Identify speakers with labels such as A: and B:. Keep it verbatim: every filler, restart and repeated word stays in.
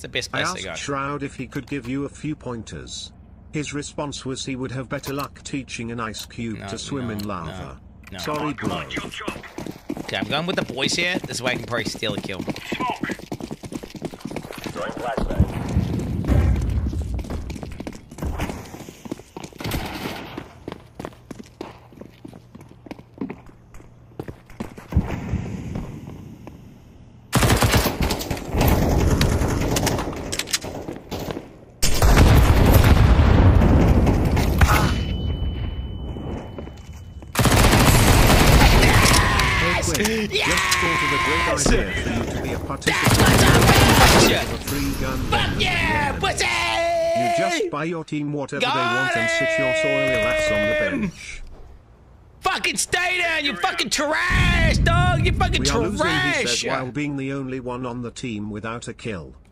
A: the best
B: I
A: place
B: asked
A: to go.
B: Shroud if he could give you a few pointers. His response was he would have better luck teaching an ice cube
A: No,
B: to swim
A: no,
B: in lava.
A: no, no.
B: Sorry, bro.
A: Okay, I'm going with the boys here. This way I can probably steal a kill.
C: Smoke.
D: Throwing flashbang.
B: Just thought of a great idea for you to be a participant
A: That's
B: of a free gun.
A: Fuck yeah, pussy!
B: You just buy your team whatever
A: Got
B: they want and sit your soily ass on the bench.
A: Fucking stay down, you fucking trash, dog! You fucking
B: We are losing, he
A: trash!
B: said, while being the only one on the team without a kill.